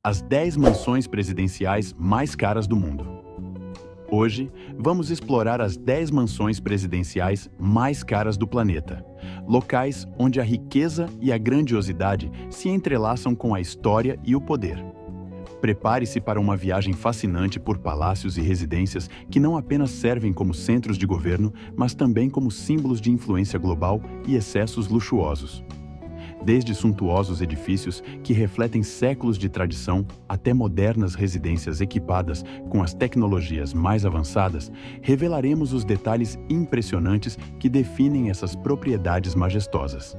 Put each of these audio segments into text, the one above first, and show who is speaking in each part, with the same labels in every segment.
Speaker 1: as 10 mansões presidenciais mais caras do mundo. Hoje, vamos explorar as 10 mansões presidenciais mais caras do planeta, locais onde a riqueza e a grandiosidade se entrelaçam com a história e o poder. Prepare-se para uma viagem fascinante por palácios e residências que não apenas servem como centros de governo, mas também como símbolos de influência global e excessos luxuosos. Desde suntuosos edifícios que refletem séculos de tradição até modernas residências equipadas com as tecnologias mais avançadas, revelaremos os detalhes impressionantes que definem essas propriedades majestosas.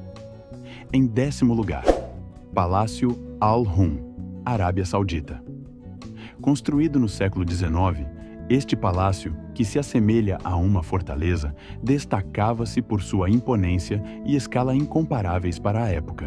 Speaker 1: Em 10º lugar, Palácio Al Houm, Arábia Saudita. Construído no século XIX, este palácio, que se assemelha a uma fortaleza, destacava-se por sua imponência e escala incomparáveis para a época.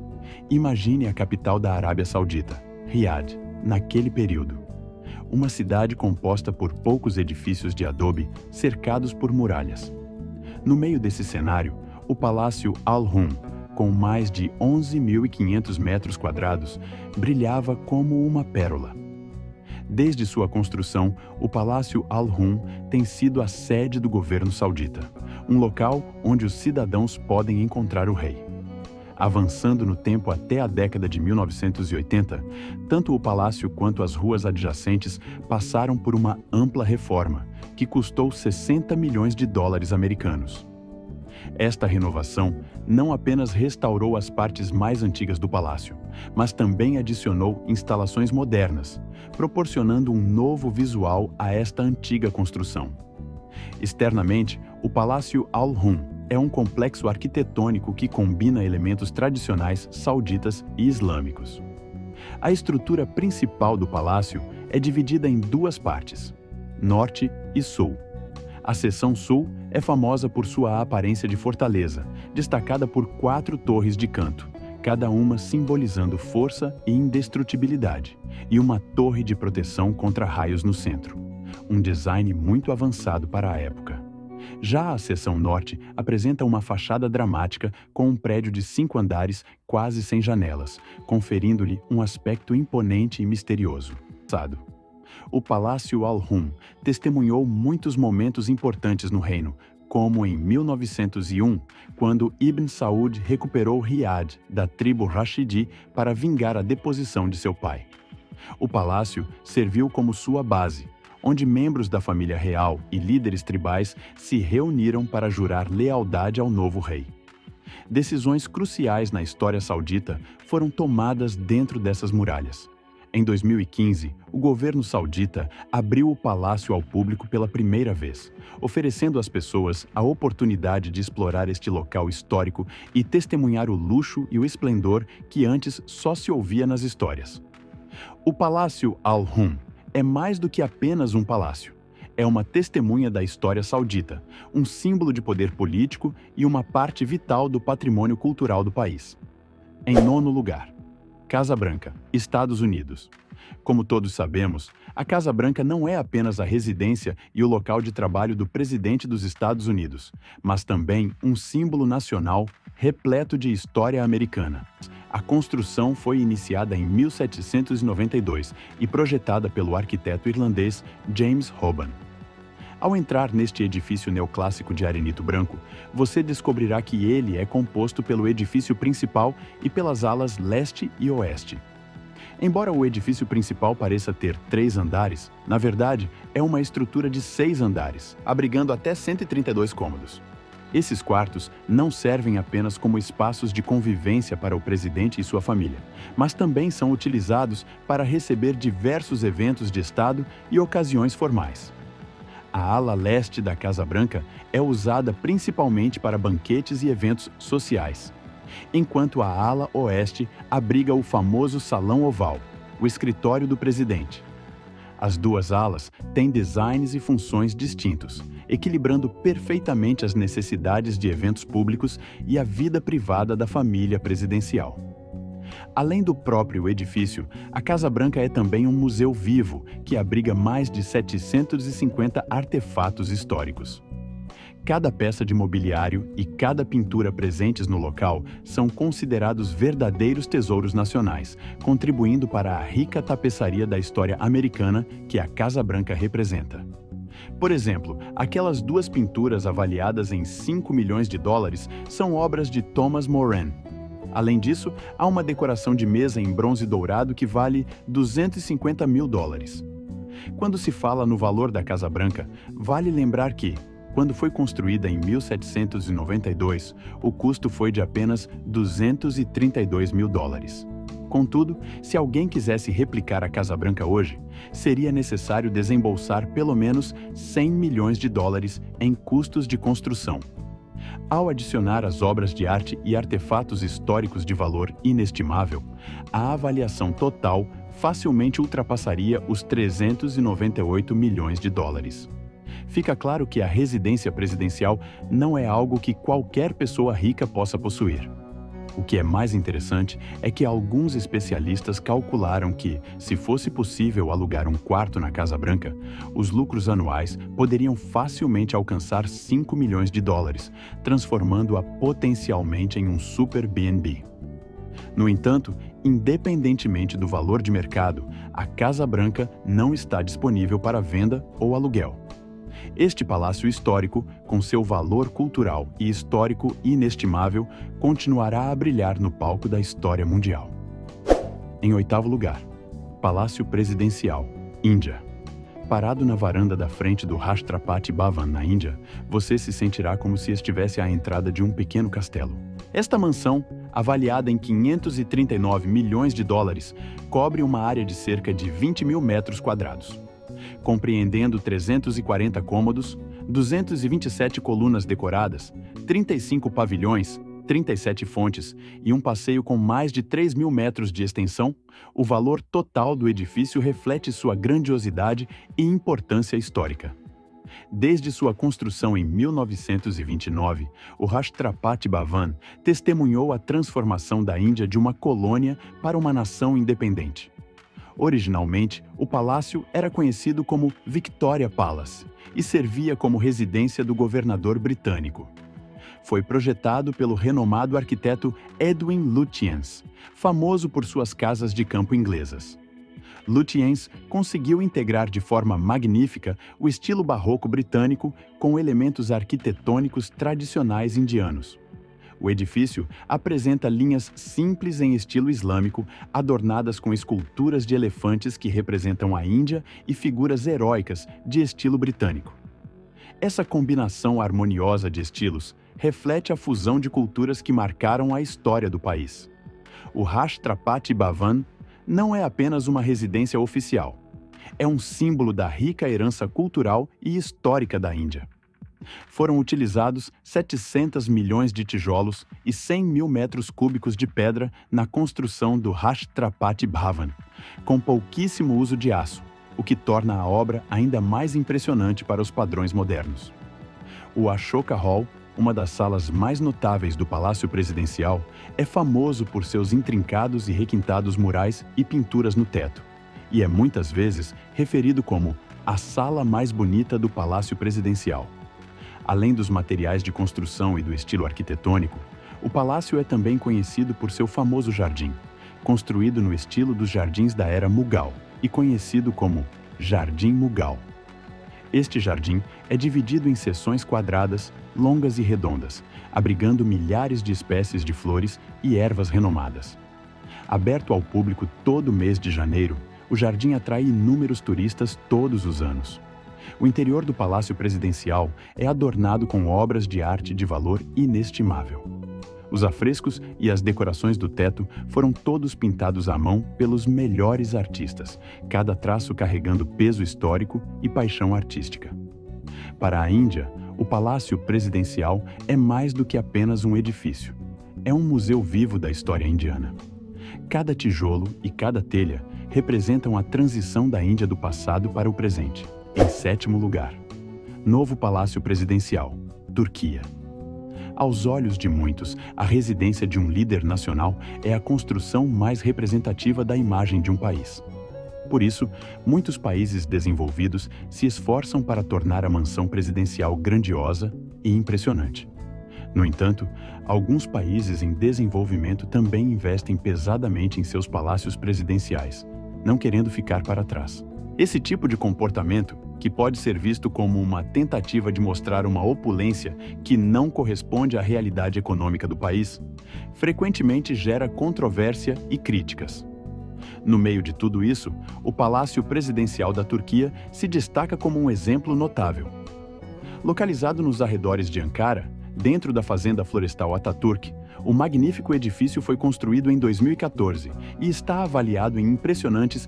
Speaker 1: Imagine a capital da Arábia Saudita, Riad, naquele período. Uma cidade composta por poucos edifícios de adobe cercados por muralhas. No meio desse cenário, o Palácio Al Houm, com mais de 11.500 metros quadrados, brilhava como uma pérola. Desde sua construção, o Palácio Al Houm tem sido a sede do governo saudita, um local onde os cidadãos podem encontrar o rei. Avançando no tempo até a década de 1980, tanto o palácio quanto as ruas adjacentes passaram por uma ampla reforma, que custou 60 milhões de dólares americanos. Esta renovação não apenas restaurou as partes mais antigas do palácio, mas também adicionou instalações modernas, proporcionando um novo visual a esta antiga construção. Externamente, o Palácio Al Houm é um complexo arquitetônico que combina elementos tradicionais sauditas e islâmicos. A estrutura principal do palácio é dividida em duas partes, norte e sul. A seção sul é famosa por sua aparência de fortaleza, destacada por 4 torres de canto, cada uma simbolizando força e indestrutibilidade, e uma torre de proteção contra raios no centro. Um design muito avançado para a época. Já a seção norte apresenta uma fachada dramática com um prédio de 5 andares quase sem janelas, conferindo-lhe um aspecto imponente e misterioso. O Palácio Al Houm testemunhou muitos momentos importantes no reino, como em 1901, quando Ibn Saud recuperou Riad da tribo Rashidi para vingar a deposição de seu pai. O palácio serviu como sua base, onde membros da família real e líderes tribais se reuniram para jurar lealdade ao novo rei. Decisões cruciais na história saudita foram tomadas dentro dessas muralhas. Em 2015, o governo saudita abriu o palácio ao público pela primeira vez, oferecendo às pessoas a oportunidade de explorar este local histórico e testemunhar o luxo e o esplendor que antes só se ouvia nas histórias. O Palácio Al Houm é mais do que apenas um palácio. É uma testemunha da história saudita, um símbolo de poder político e uma parte vital do patrimônio cultural do país. Em 9º lugar, Casa Branca, Estados Unidos. Como todos sabemos, a Casa Branca não é apenas a residência e o local de trabalho do presidente dos Estados Unidos, mas também um símbolo nacional repleto de história americana. A construção foi iniciada em 1792 e projetada pelo arquiteto irlandês James Hoban. Ao entrar neste edifício neoclássico de arenito branco, você descobrirá que ele é composto pelo edifício principal e pelas alas leste e oeste. Embora o edifício principal pareça ter 3 andares, na verdade, é uma estrutura de 6 andares, abrigando até 132 cômodos. Esses quartos não servem apenas como espaços de convivência para o presidente e sua família, mas também são utilizados para receber diversos eventos de Estado e ocasiões formais. A ala leste da Casa Branca é usada principalmente para banquetes e eventos sociais, enquanto a ala oeste abriga o famoso Salão Oval, o escritório do presidente. As duas alas têm designs e funções distintos, equilibrando perfeitamente as necessidades de eventos públicos e a vida privada da família presidencial. Além do próprio edifício, a Casa Branca é também um museu vivo que abriga mais de 750 artefatos históricos. Cada peça de mobiliário e cada pintura presentes no local são considerados verdadeiros tesouros nacionais, contribuindo para a rica tapeçaria da história americana que a Casa Branca representa. Por exemplo, aquelas duas pinturas avaliadas em 5 milhões de dólares são obras de Thomas Moran. Além disso, há uma decoração de mesa em bronze dourado que vale 250 mil dólares. Quando se fala no valor da Casa Branca, vale lembrar que, quando foi construída em 1792, o custo foi de apenas 232 mil dólares. Contudo, se alguém quisesse replicar a Casa Branca hoje, seria necessário desembolsar pelo menos 100 milhões de dólares em custos de construção. Ao adicionar as obras de arte e artefatos históricos de valor inestimável, a avaliação total facilmente ultrapassaria os 398 milhões de dólares. Fica claro que a residência presidencial não é algo que qualquer pessoa rica possa possuir. O que é mais interessante é que alguns especialistas calcularam que, se fosse possível alugar um quarto na Casa Branca, os lucros anuais poderiam facilmente alcançar 5 milhões de dólares, transformando-a potencialmente em um super B&B. No entanto, independentemente do valor de mercado, a Casa Branca não está disponível para venda ou aluguel. Este palácio histórico, com seu valor cultural e histórico inestimável, continuará a brilhar no palco da história mundial. Em oitavo lugar, Palácio Presidencial, Índia. Parado na varanda da frente do Rashtrapati Bhavan, na Índia, você se sentirá como se estivesse à entrada de um pequeno castelo. Esta mansão, avaliada em 539 milhões de dólares, cobre uma área de cerca de 20 mil metros quadrados. Compreendendo 340 cômodos, 227 colunas decoradas, 35 pavilhões, 37 fontes e um passeio com mais de 3 mil metros de extensão, o valor total do edifício reflete sua grandiosidade e importância histórica. Desde sua construção em 1929, o Rashtrapati Bhavan testemunhou a transformação da Índia de uma colônia para uma nação independente. Originalmente, o palácio era conhecido como Victoria Palace e servia como residência do governador britânico. Foi projetado pelo renomado arquiteto Edwin Lutyens, famoso por suas casas de campo inglesas. Lutyens conseguiu integrar de forma magnífica o estilo barroco britânico com elementos arquitetônicos tradicionais indianos. O edifício apresenta linhas simples em estilo islâmico, adornadas com esculturas de elefantes que representam a Índia e figuras heróicas de estilo britânico. Essa combinação harmoniosa de estilos reflete a fusão de culturas que marcaram a história do país. O Rashtrapati Bhavan não é apenas uma residência oficial. É um símbolo da rica herança cultural e histórica da Índia. Foram utilizados 700 milhões de tijolos e 100 mil metros cúbicos de pedra na construção do Rashtrapati Bhavan, com pouquíssimo uso de aço, o que torna a obra ainda mais impressionante para os padrões modernos. O Ashoka Hall, uma das salas mais notáveis do Palácio Presidencial, é famoso por seus intrincados e requintados murais e pinturas no teto, e é muitas vezes referido como a sala mais bonita do Palácio Presidencial. Além dos materiais de construção e do estilo arquitetônico, o palácio é também conhecido por seu famoso jardim, construído no estilo dos jardins da era Mughal e conhecido como Jardim Mughal. Este jardim é dividido em seções quadradas, longas e redondas, abrigando milhares de espécies de flores e ervas renomadas. Aberto ao público todo mês de janeiro, o jardim atrai inúmeros turistas todos os anos. O interior do Palácio Presidencial é adornado com obras de arte de valor inestimável. Os afrescos e as decorações do teto foram todos pintados à mão pelos melhores artistas, cada traço carregando peso histórico e paixão artística. Para a Índia, o Palácio Presidencial é mais do que apenas um edifício. É um museu vivo da história indiana. Cada tijolo e cada telha representam a transição da Índia do passado para o presente. Em sétimo lugar, Novo Palácio Presidencial, Turquia. Aos olhos de muitos, a residência de um líder nacional é a construção mais representativa da imagem de um país. Por isso, muitos países desenvolvidos se esforçam para tornar a mansão presidencial grandiosa, e impressionante. No entanto, alguns países em desenvolvimento também investem pesadamente em seus palácios presidenciais, não querendo ficar para trás. Esse tipo de comportamento, que pode ser visto como uma tentativa de mostrar uma opulência que não corresponde à realidade econômica do país, frequentemente gera controvérsia e críticas. No meio de tudo isso, o Palácio Presidencial da Turquia se destaca como um exemplo notável. Localizado nos arredores de Ankara, dentro da Fazenda Florestal Atatürk, o magnífico edifício foi construído em 2014 e está avaliado em impressionantes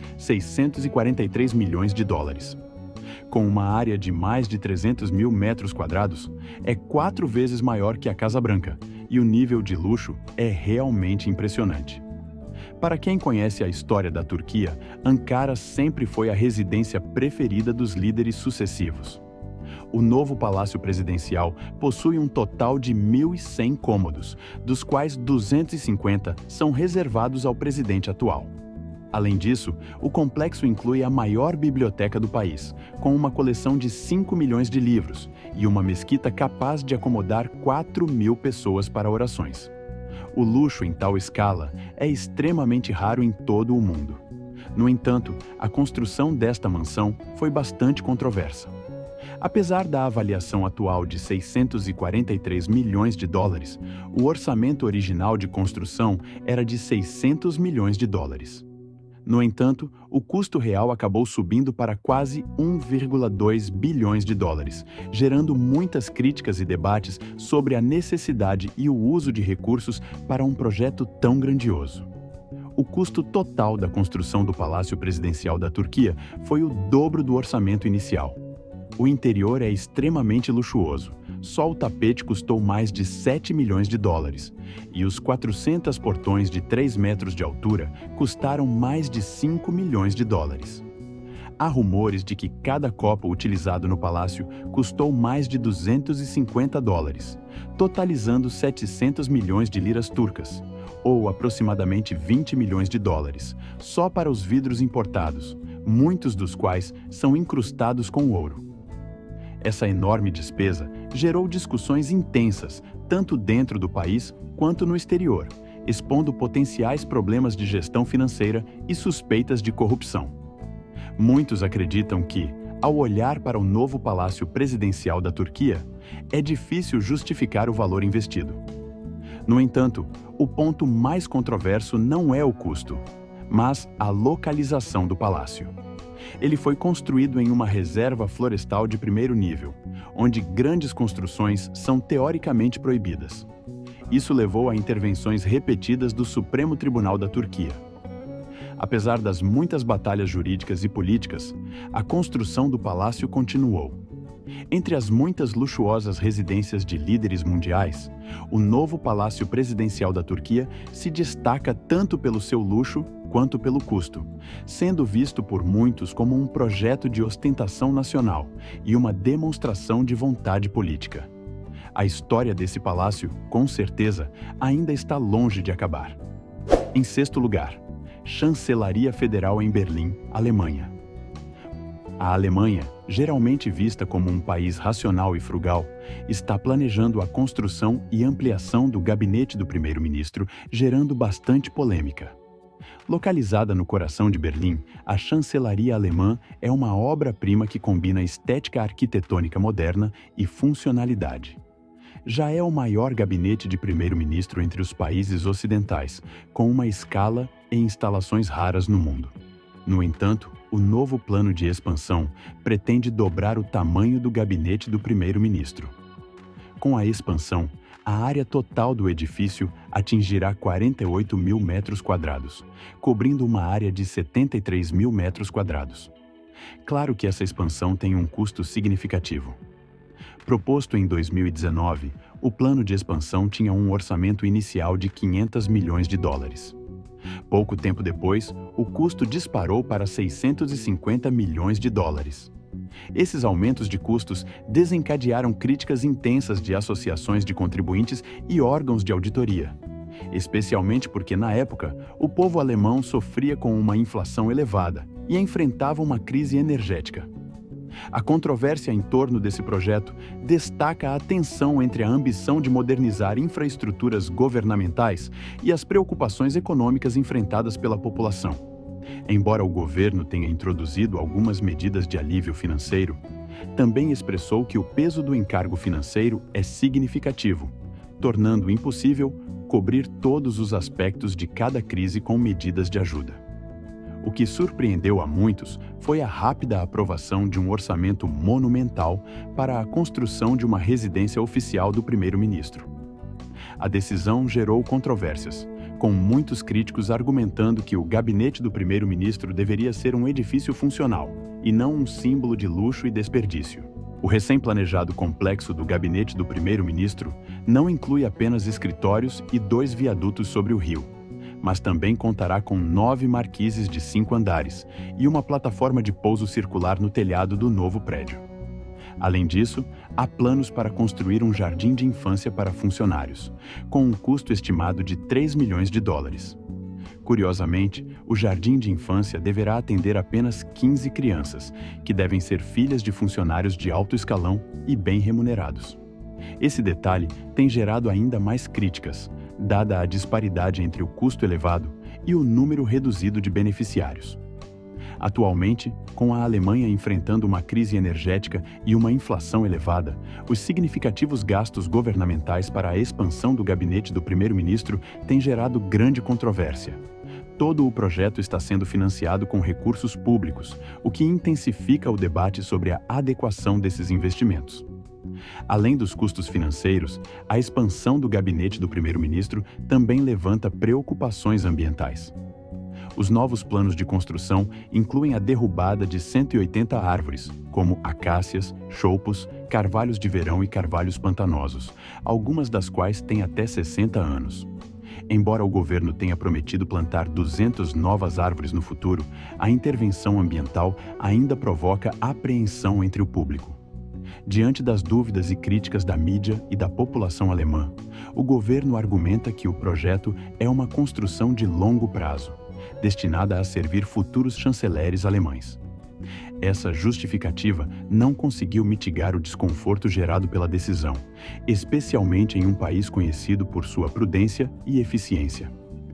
Speaker 1: 643 milhões de dólares. Com uma área de mais de 300 mil metros quadrados, é 4 vezes maior que a Casa Branca e o nível de luxo é realmente impressionante. Para quem conhece a história da Turquia, Ankara sempre foi a residência preferida dos líderes sucessivos. O novo Palácio Presidencial possui um total de 1.100 cômodos, dos quais 250 são reservados ao presidente atual. Além disso, o complexo inclui a maior biblioteca do país, com uma coleção de 5 milhões de livros e uma mesquita capaz de acomodar 4.000 pessoas para orações. O luxo em tal escala é extremamente raro em todo o mundo. No entanto, a construção desta mansão foi bastante controversa. Apesar da avaliação atual de 643 milhões de dólares, o orçamento original de construção era de 600 milhões de dólares. No entanto, o custo real acabou subindo para quase 1,2 bilhões de dólares, gerando muitas críticas e debates sobre a necessidade e o uso de recursos para um projeto tão grandioso. O custo total da construção do Palácio Presidencial da Turquia foi o dobro do orçamento inicial. O interior é extremamente luxuoso. Só o tapete custou mais de 7 milhões de dólares, e os 400 portões de 3 metros de altura custaram mais de 5 milhões de dólares. Há rumores de que cada copo utilizado no palácio custou mais de 250 dólares, totalizando 700 milhões de liras turcas, ou aproximadamente 20 milhões de dólares, só para os vidros importados, muitos dos quais são incrustados com ouro. Essa enorme despesa gerou discussões intensas, tanto dentro do país quanto no exterior, expondo potenciais problemas de gestão financeira e suspeitas de corrupção. Muitos acreditam que, ao olhar para o novo Palácio Presidencial da Turquia, é difícil justificar o valor investido. No entanto, o ponto mais controverso não é o custo, mas a localização do palácio. Ele foi construído em uma reserva florestal de primeiro nível, onde grandes construções são teoricamente proibidas. Isso levou a intervenções repetidas do Supremo Tribunal da Turquia. Apesar das muitas batalhas jurídicas e políticas, a construção do palácio continuou. Entre as muitas luxuosas residências de líderes mundiais, o novo Palácio Presidencial da Turquia se destaca tanto pelo seu luxo quanto pelo custo, sendo visto por muitos como um projeto de ostentação nacional e uma demonstração de vontade política. A história desse palácio, com certeza, ainda está longe de acabar. Em sexto lugar, Chancelaria Federal em Berlim, Alemanha. A Alemanha, geralmente vista como um país racional e frugal, está planejando a construção e ampliação do gabinete do primeiro-ministro, gerando bastante polêmica. Localizada no coração de Berlim, a chancelaria alemã é uma obra-prima que combina estética arquitetônica moderna e funcionalidade. Já é o maior gabinete de primeiro-ministro entre os países ocidentais, com uma escala e instalações raras no mundo. No entanto, o novo plano de expansão pretende dobrar o tamanho do gabinete do primeiro-ministro. Com a expansão, a área total do edifício atingirá 48 mil metros quadrados, cobrindo uma área de 73 mil metros quadrados. Claro que essa expansão tem um custo significativo. Proposto em 2019, o plano de expansão tinha um orçamento inicial de 500 milhões de dólares. Pouco tempo depois, o custo disparou para 650 milhões de dólares. Esses aumentos de custos desencadearam críticas intensas de associações de contribuintes e órgãos de auditoria, especialmente porque, na época, o povo alemão sofria com uma inflação elevada e enfrentava uma crise energética. A controvérsia em torno desse projeto destaca a tensão entre a ambição de modernizar infraestruturas governamentais e as preocupações econômicas enfrentadas pela população. Embora o governo tenha introduzido algumas medidas de alívio financeiro, também expressou que o peso do encargo financeiro é significativo, tornando impossível cobrir todos os aspectos de cada crise com medidas de ajuda. O que surpreendeu a muitos foi a rápida aprovação de um orçamento monumental para a construção de uma residência oficial do primeiro-ministro. A decisão gerou controvérsias, com muitos críticos argumentando que o gabinete do primeiro-ministro deveria ser um edifício funcional e não um símbolo de luxo e desperdício. O recém-planejado complexo do gabinete do primeiro-ministro não inclui apenas escritórios e 2 viadutos sobre o rio, mas também contará com 9 marquises de 5 andares e uma plataforma de pouso circular no telhado do novo prédio. Além disso, há planos para construir um jardim de infância para funcionários, com um custo estimado de 3 milhões de dólares. Curiosamente, o jardim de infância deverá atender apenas 15 crianças, que devem ser filhas de funcionários de alto escalão e bem remunerados. Esse detalhe tem gerado ainda mais críticas, dada a disparidade entre o custo elevado e o número reduzido de beneficiários. Atualmente, com a Alemanha enfrentando uma crise energética e uma inflação elevada, os significativos gastos governamentais para a expansão do gabinete do primeiro-ministro têm gerado grande controvérsia. Todo o projeto está sendo financiado com recursos públicos, o que intensifica o debate sobre a adequação desses investimentos. Além dos custos financeiros, a expansão do gabinete do primeiro-ministro também levanta preocupações ambientais. Os novos planos de construção incluem a derrubada de 180 árvores, como acácias, choupos, carvalhos de verão e carvalhos pantanosos, algumas das quais têm até 60 anos. Embora o governo tenha prometido plantar 200 novas árvores no futuro, a intervenção ambiental ainda provoca apreensão entre o público. Diante das dúvidas e críticas da mídia e da população alemã, o governo argumenta que o projeto é uma construção de longo prazo, destinada a servir futuros chanceleres alemães. Essa justificativa não conseguiu mitigar o desconforto gerado pela decisão, especialmente em um país conhecido por sua prudência e eficiência.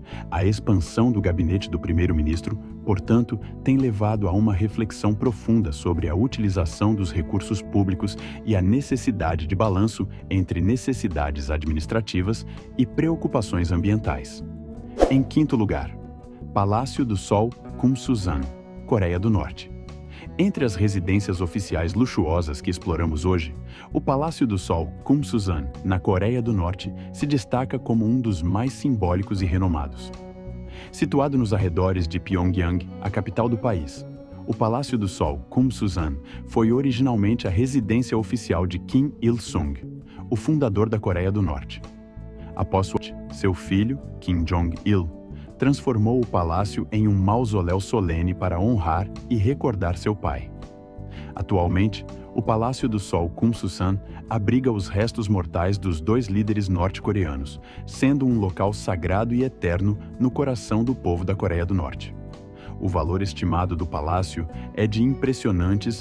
Speaker 1: A expansão do gabinete do primeiro-ministro, portanto, tem levado a uma reflexão profunda sobre a utilização dos recursos públicos e a necessidade de balanço entre necessidades administrativas e preocupações ambientais. Em quinto lugar, Palácio do Sol Kumsusan, Coreia do Norte. Entre as residências oficiais luxuosas que exploramos hoje, o Palácio do Sol Kumsusan, na Coreia do Norte, se destaca como um dos mais simbólicos e renomados. Situado nos arredores de Pyongyang, a capital do país, o Palácio do Sol Kumsusan foi originalmente a residência oficial de Kim Il-sung, o fundador da Coreia do Norte. Após seu filho, Kim Jong-il, transformou o palácio em um mausoléu solene para honrar e recordar seu pai. Atualmente, o Palácio do Sol Kumsusan abriga os restos mortais dos 2 líderes norte-coreanos, sendo um local sagrado e eterno no coração do povo da Coreia do Norte. O valor estimado do palácio é de impressionantes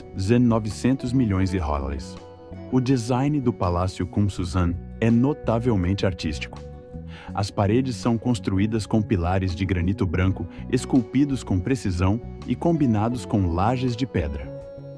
Speaker 1: 900 milhões de dólares. O design do Palácio Kumsusan é notavelmente artístico. As paredes são construídas com pilares de granito branco, esculpidos com precisão e combinados com lajes de pedra.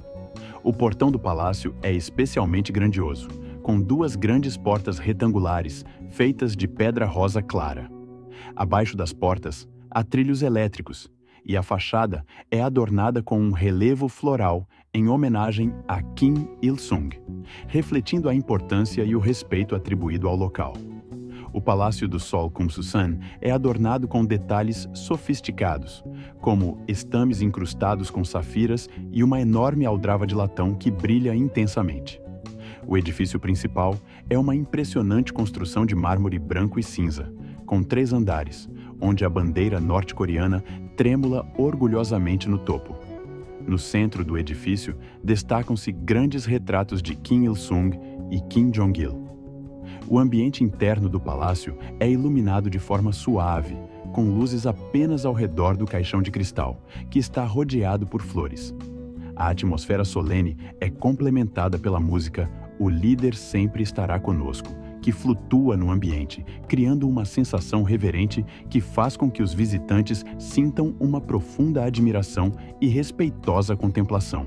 Speaker 1: O portão do palácio é especialmente grandioso, com 2 grandes portas retangulares, feitas de pedra rosa clara. Abaixo das portas, há trilhos elétricos, e a fachada é adornada com um relevo floral em homenagem a Kim Il-sung, refletindo a importância e o respeito atribuído ao local. O Palácio do Sol Kumsusan é adornado com detalhes sofisticados, como estames incrustados com safiras e uma enorme aldrava de latão que brilha intensamente. O edifício principal é uma impressionante construção de mármore branco e cinza, com 3 andares, onde a bandeira norte-coreana trêmula orgulhosamente no topo. No centro do edifício destacam-se grandes retratos de Kim Il-sung e Kim Jong-il. O ambiente interno do palácio é iluminado de forma suave, com luzes apenas ao redor do caixão de cristal, que está rodeado por flores. A atmosfera solene é complementada pela música "O Líder Sempre Estará Conosco", que flutua no ambiente, criando uma sensação reverente que faz com que os visitantes sintam uma profunda admiração e respeitosa contemplação.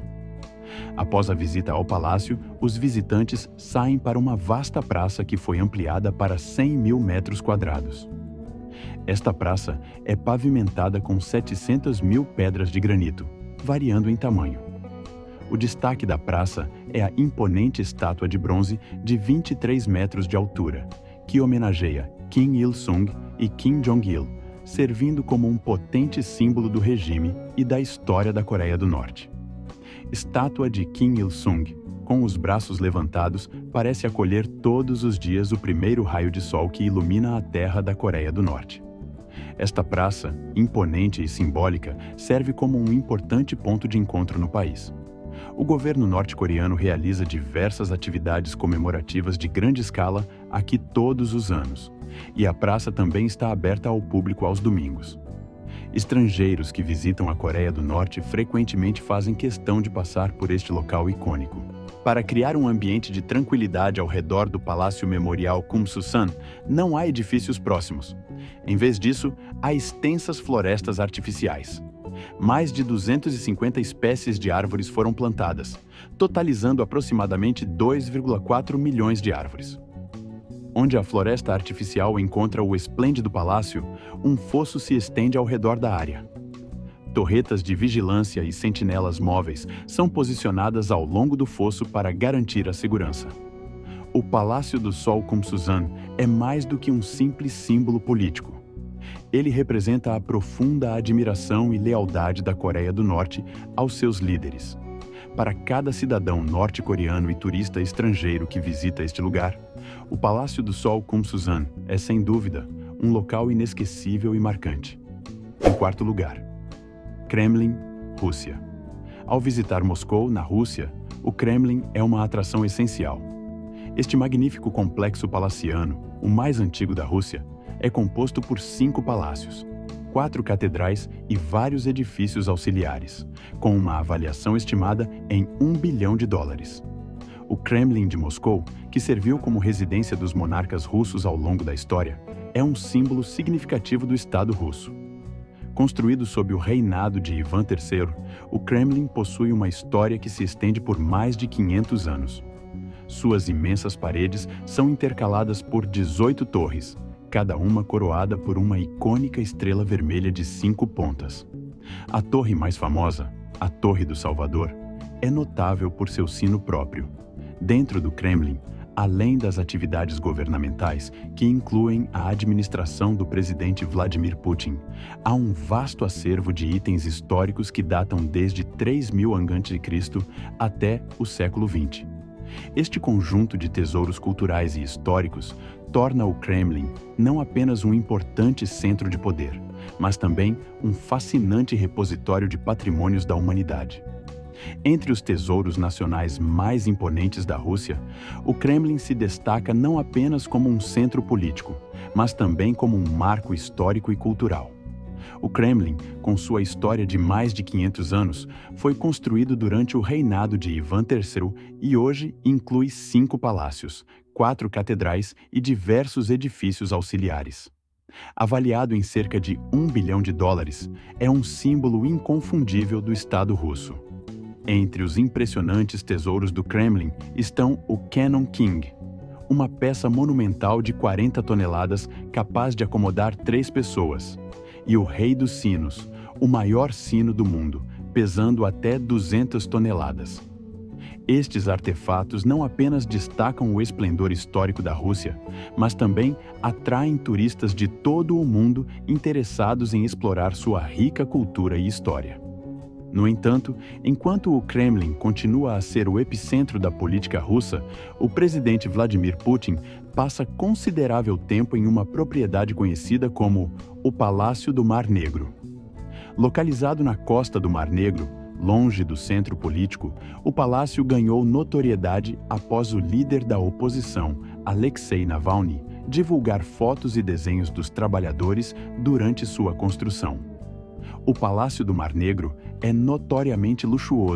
Speaker 1: Após a visita ao palácio, os visitantes saem para uma vasta praça que foi ampliada para 100 mil metros quadrados. Esta praça é pavimentada com 700 mil pedras de granito, variando em tamanho. O destaque da praça é a imponente estátua de bronze de 23 metros de altura, que homenageia Kim Il-sung e Kim Jong-il, servindo como um potente símbolo do regime e da história da Coreia do Norte. Estátua de Kim Il-sung, com os braços levantados, parece acolher todos os dias o primeiro raio de sol que ilumina a terra da Coreia do Norte. Esta praça, imponente e simbólica, serve como um importante ponto de encontro no país. O governo norte-coreano realiza diversas atividades comemorativas de grande escala aqui todos os anos, e a praça também está aberta ao público aos domingos. Estrangeiros que visitam a Coreia do Norte frequentemente fazem questão de passar por este local icônico. Para criar um ambiente de tranquilidade ao redor do Palácio Memorial Kumsusan, não há edifícios próximos. Em vez disso, há extensas florestas artificiais. Mais de 250 espécies de árvores foram plantadas, totalizando aproximadamente 2,4 milhões de árvores. Onde a floresta artificial encontra o esplêndido palácio, um fosso se estende ao redor da área. Torretas de vigilância e sentinelas móveis são posicionadas ao longo do fosso para garantir a segurança. O Palácio do Sol Kumsusan é mais do que um simples símbolo político. Ele representa a profunda admiração e lealdade da Coreia do Norte aos seus líderes. Para cada cidadão norte-coreano e turista estrangeiro que visita este lugar, o Palácio do Sol Kumsusan é, sem dúvida, um local inesquecível e marcante. Em quarto lugar, Kremlin, Rússia. Ao visitar Moscou, na Rússia, o Kremlin é uma atração essencial. Este magnífico complexo palaciano, o mais antigo da Rússia, é composto por 5 palácios, 4 catedrais e vários edifícios auxiliares, com uma avaliação estimada em $1 bilhão. O Kremlin de Moscou, que serviu como residência dos monarcas russos ao longo da história, é um símbolo significativo do Estado russo. Construído sob o reinado de Ivan III, o Kremlin possui uma história que se estende por mais de 500 anos. Suas imensas paredes são intercaladas por 18 torres, cada uma coroada por uma icônica estrela vermelha de 5 pontas. A torre mais famosa, a Torre do Salvador, é notável por seu sino próprio. Dentro do Kremlin, além das atividades governamentais, que incluem a administração do presidente Vladimir Putin, há um vasto acervo de itens históricos que datam desde 3000 a.C. até o século XX. Este conjunto de tesouros culturais e históricos torna o Kremlin não apenas um importante centro de poder, mas também um fascinante repositório de patrimônios da humanidade. Entre os tesouros nacionais mais imponentes da Rússia, o Kremlin se destaca não apenas como um centro político, mas também como um marco histórico e cultural. O Kremlin, com sua história de mais de 500 anos, foi construído durante o reinado de Ivan III e hoje inclui 5 palácios, 4 catedrais e diversos edifícios auxiliares. Avaliado em cerca de $1 bilhão, é um símbolo inconfundível do Estado russo. Entre os impressionantes tesouros do Kremlin estão o Cannon King, uma peça monumental de 40 toneladas capaz de acomodar 3 pessoas, e o Rei dos Sinos, o maior sino do mundo, pesando até 200 toneladas. Estes artefatos não apenas destacam o esplendor histórico da Rússia, mas também atraem turistas de todo o mundo interessados em explorar sua rica cultura e história. No entanto, enquanto o Kremlin continua a ser o epicentro da política russa, o presidente Vladimir Putin passa considerável tempo em uma propriedade conhecida como o Palácio do Mar Negro. Localizado na costa do Mar Negro, longe do centro político, o palácio ganhou notoriedade após o líder da oposição, Alexei Navalny, divulgar fotos e desenhos dos trabalhadores durante sua construção. O Palácio do Mar Negro é notoriamente luxuoso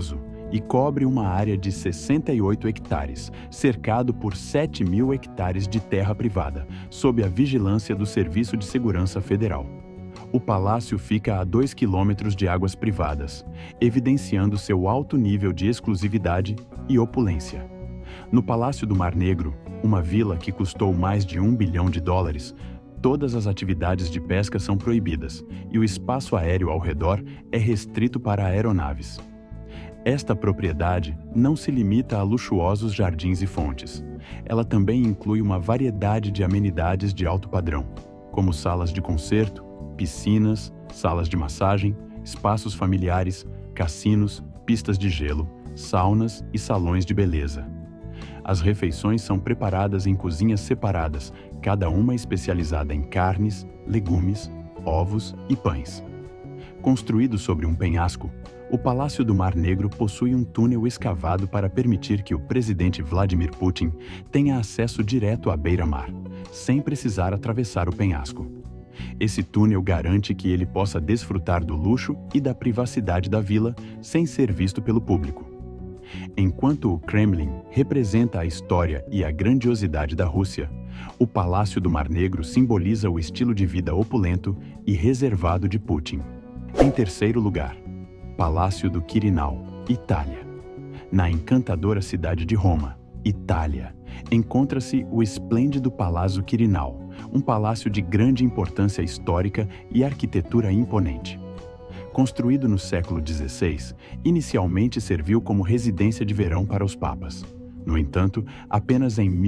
Speaker 1: e cobre uma área de 68 hectares, cercado por 7.000 hectares de terra privada, sob a vigilância do Serviço de Segurança Federal. O palácio fica a 2 quilômetros de águas privadas, evidenciando seu alto nível de exclusividade e opulência. No Palácio do Mar Negro, uma vila que custou mais de US$ 1 bilhão, todas as atividades de pesca são proibidas e o espaço aéreo ao redor é restrito para aeronaves. Esta propriedade não se limita a luxuosos jardins e fontes. Ela também inclui uma variedade de amenidades de alto padrão, como salas de concerto, piscinas, salas de massagem, espaços familiares, cassinos, pistas de gelo, saunas e salões de beleza. As refeições são preparadas em cozinhas separadas, cada uma especializada em carnes, legumes, ovos e pães. Construído sobre um penhasco, o Palácio do Mar Negro possui um túnel escavado para permitir que o presidente Vladimir Putin tenha acesso direto à beira-mar, sem precisar atravessar o penhasco. Esse túnel garante que ele possa desfrutar do luxo e da privacidade da vila sem ser visto pelo público. Enquanto o Kremlin representa a história e a grandiosidade da Rússia, o Palácio do Mar Negro simboliza o estilo de vida opulento e reservado de Putin. Em terceiro lugar, Palácio do Quirinal, Itália. Na encantadora cidade de Roma, Itália, encontra-se o esplêndido Palácio Quirinal, um palácio de grande importância histórica e arquitetura imponente. Construído no século XVI, inicialmente serviu como residência de verão para os papas. No entanto, apenas em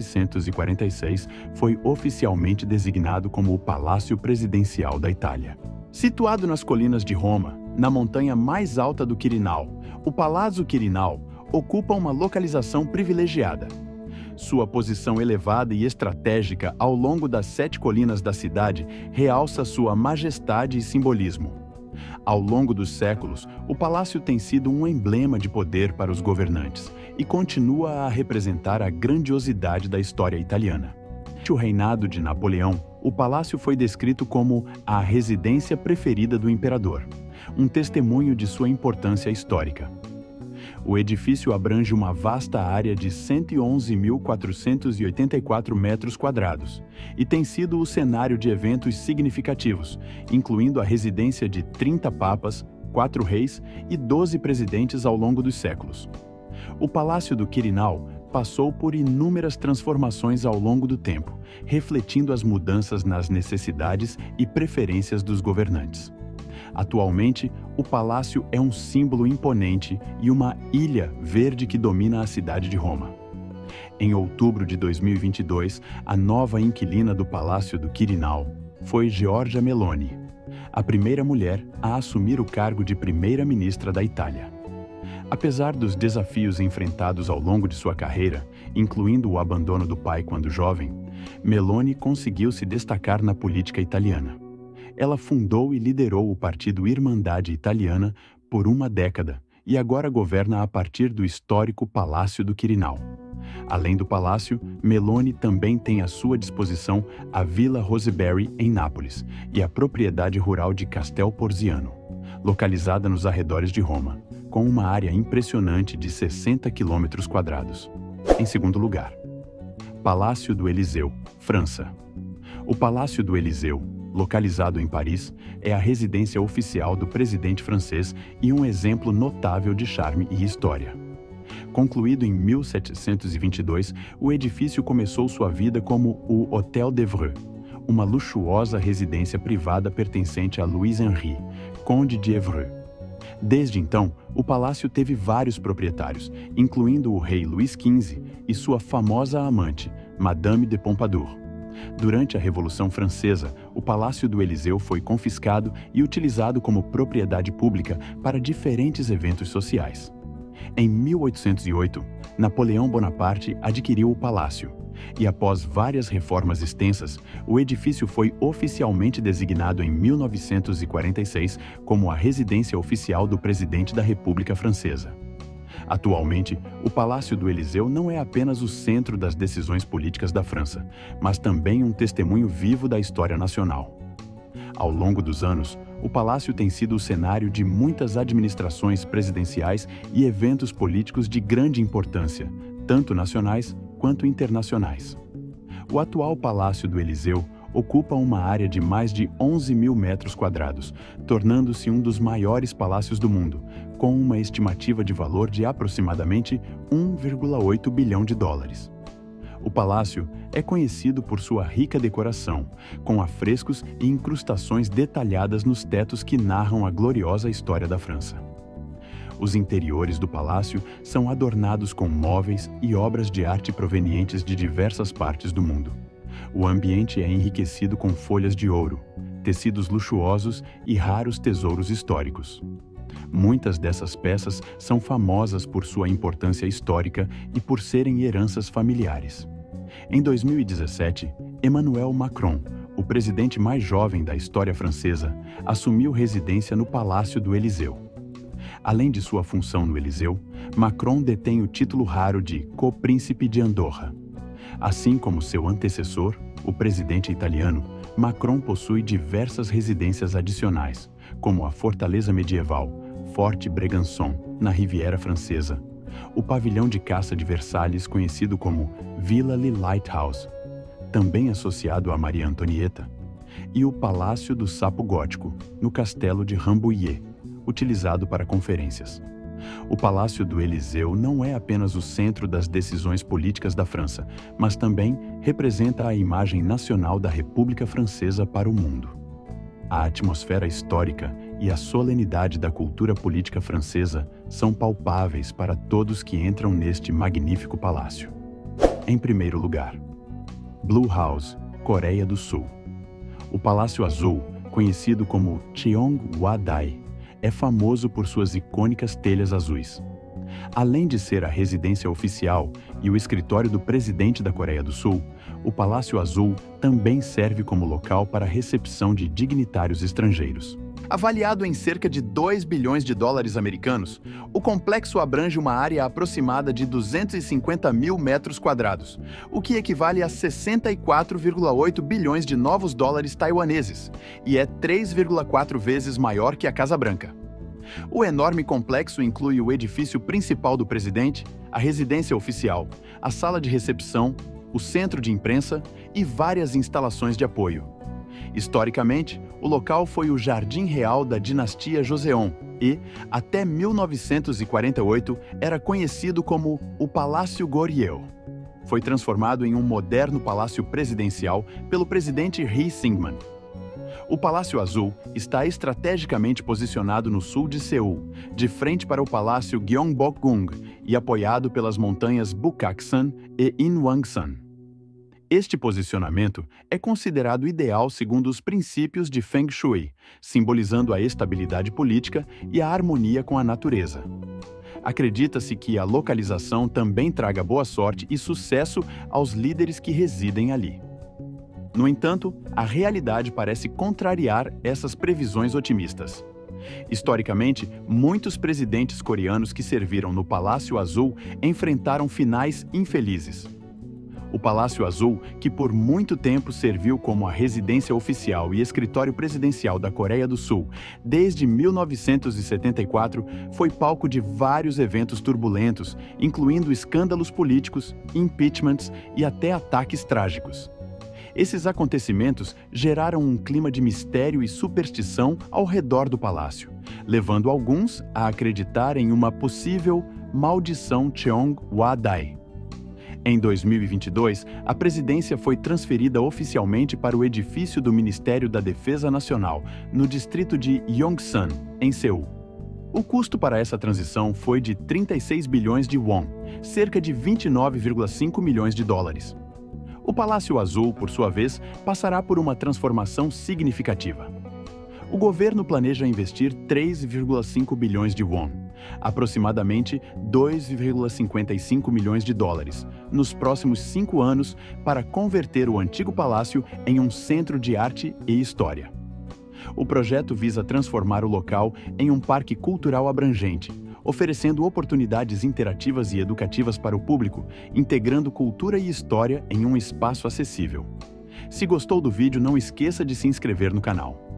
Speaker 1: 1946 foi oficialmente designado como o Palácio Presidencial da Itália. Situado nas colinas de Roma, na montanha mais alta do Quirinal, o Palácio Quirinal ocupa uma localização privilegiada. Sua posição elevada e estratégica ao longo das 7 colinas da cidade realça sua majestade e simbolismo. Ao longo dos séculos, o palácio tem sido um emblema de poder para os governantes e continua a representar a grandiosidade da história italiana. Durante o reinado de Napoleão, o palácio foi descrito como a residência preferida do imperador, um testemunho de sua importância histórica. O edifício abrange uma vasta área de 111.484 metros quadrados e tem sido o cenário de eventos significativos, incluindo a residência de 30 papas, 4 reis e 12 presidentes ao longo dos séculos. O Palácio do Quirinal passou por inúmeras transformações ao longo do tempo, refletindo as mudanças nas necessidades e preferências dos governantes. Atualmente, o palácio é um símbolo imponente e uma ilha verde que domina a cidade de Roma. Em outubro de 2022, a nova inquilina do Palácio do Quirinal foi Giorgia Meloni, a primeira mulher a assumir o cargo de primeira-ministra da Itália. Apesar dos desafios enfrentados ao longo de sua carreira, incluindo o abandono do pai quando jovem, Meloni conseguiu se destacar na política italiana. Ela fundou e liderou o partido Irmandade Italiana por uma década e agora governa a partir do histórico Palácio do Quirinal. Além do palácio, Meloni também tem à sua disposição a Villa Rosebery, em Nápoles, e a propriedade rural de Castel Porziano, localizada nos arredores de Roma, com uma área impressionante de 60 quilômetros quadrados. Em segundo lugar, Palácio do Eliseu, França. O Palácio do Eliseu, localizado em Paris, é a residência oficial do presidente francês e um exemplo notável de charme e história. Concluído em 1722, o edifício começou sua vida como o Hôtel d'Evreux, uma luxuosa residência privada pertencente a Louis Henri, conde de Évreux. Desde então, o palácio teve vários proprietários, incluindo o rei Luís XV e sua famosa amante, Madame de Pompadour. Durante a Revolução Francesa, o Palácio do Eliseu foi confiscado e utilizado como propriedade pública para diferentes eventos sociais. Em 1808, Napoleão Bonaparte adquiriu o palácio, e após várias reformas extensas, o edifício foi oficialmente designado em 1946 como a residência oficial do presidente da República Francesa. Atualmente, o Palácio do Eliseu não é apenas o centro das decisões políticas da França, mas também um testemunho vivo da história nacional. Ao longo dos anos, o palácio tem sido o cenário de muitas administrações presidenciais e eventos políticos de grande importância, tanto nacionais quanto internacionais. O atual Palácio do Eliseu ocupa uma área de mais de 11 mil metros quadrados, tornando-se um dos maiores palácios do mundo, com uma estimativa de valor de aproximadamente 1,8 bilhão de dólares. O palácio é conhecido por sua rica decoração, com afrescos e incrustações detalhadas nos tetos que narram a gloriosa história da França. Os interiores do palácio são adornados com móveis e obras de arte provenientes de diversas partes do mundo. O ambiente é enriquecido com folhas de ouro, tecidos luxuosos e raros tesouros históricos. Muitas dessas peças são famosas por sua importância histórica e por serem heranças familiares. Em 2017, Emmanuel Macron, o presidente mais jovem da história francesa, assumiu residência no Palácio do Eliseu. Além de sua função no Eliseu, Macron detém o título raro de Co-Príncipe de Andorra. Assim como seu antecessor, o presidente italiano, Macron possui diversas residências adicionais, como a Fortaleza Medieval, Forte Brégançon, na Riviera Francesa, o pavilhão de caça de Versalhes, conhecido como Villa Le Lighthouse, também associado a Maria Antonieta, e o Palácio do Sapo Gótico, no Castelo de Rambouillet, utilizado para conferências. O Palácio do Eliseu não é apenas o centro das decisões políticas da França, mas também representa a imagem nacional da República Francesa para o mundo. A atmosfera histórica e a solenidade da cultura política francesa são palpáveis para todos que entram neste magnífico palácio. Em primeiro lugar, Blue House, Coreia do Sul. O Palácio Azul, conhecido como Cheongwa-dae, é famoso por suas icônicas telhas azuis. Além de ser a residência oficial e o escritório do presidente da Coreia do Sul, o Palácio Azul também serve como local para a recepção de dignitários estrangeiros. Avaliado em cerca de 2 bilhões de dólares americanos, o complexo abrange uma área aproximada de 250 mil metros quadrados, o que equivale a 64,8 bilhões de novos dólares taiwaneses, e é 3,4 vezes maior que a Casa Branca. O enorme complexo inclui o edifício principal do presidente, a residência oficial, a sala de recepção, o centro de imprensa e várias instalações de apoio. Historicamente, o local foi o Jardim Real da dinastia Joseon e, até 1948, era conhecido como o Palácio Goryeo. Foi transformado em um moderno palácio presidencial pelo presidente Lee Syngman. O Palácio Azul está estrategicamente posicionado no sul de Seul, de frente para o Palácio Gyeongbokgung e apoiado pelas montanhas Bukaksan e Inwangsan. Este posicionamento é considerado ideal segundo os princípios de Feng Shui, simbolizando a estabilidade política e a harmonia com a natureza. Acredita-se que a localização também traga boa sorte e sucesso aos líderes que residem ali. No entanto, a realidade parece contrariar essas previsões otimistas. Historicamente, muitos presidentes coreanos que serviram no Palácio Azul enfrentaram finais infelizes. O Palácio Azul, que por muito tempo serviu como a residência oficial e escritório presidencial da Coreia do Sul desde 1974, foi palco de vários eventos turbulentos, incluindo escândalos políticos, impeachments e até ataques trágicos. Esses acontecimentos geraram um clima de mistério e superstição ao redor do palácio, levando alguns a acreditar em uma possível maldição Cheongwa-dae. Em 2022, a presidência foi transferida oficialmente para o edifício do Ministério da Defesa Nacional, no distrito de Yongsan, em Seul. O custo para essa transição foi de 36 bilhões de won, cerca de 29,5 milhões de dólares. O Palácio Azul, por sua vez, passará por uma transformação significativa. O governo planeja investir 3,5 bilhões de won, aproximadamente 2,55 milhões de dólares, nos próximos 5 anos para converter o antigo palácio em um centro de arte e história. O projeto visa transformar o local em um parque cultural abrangente, oferecendo oportunidades interativas e educativas para o público, integrando cultura e história em um espaço acessível. Se gostou do vídeo, não esqueça de se inscrever no canal.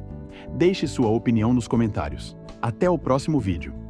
Speaker 1: Deixe sua opinião nos comentários. Até o próximo vídeo.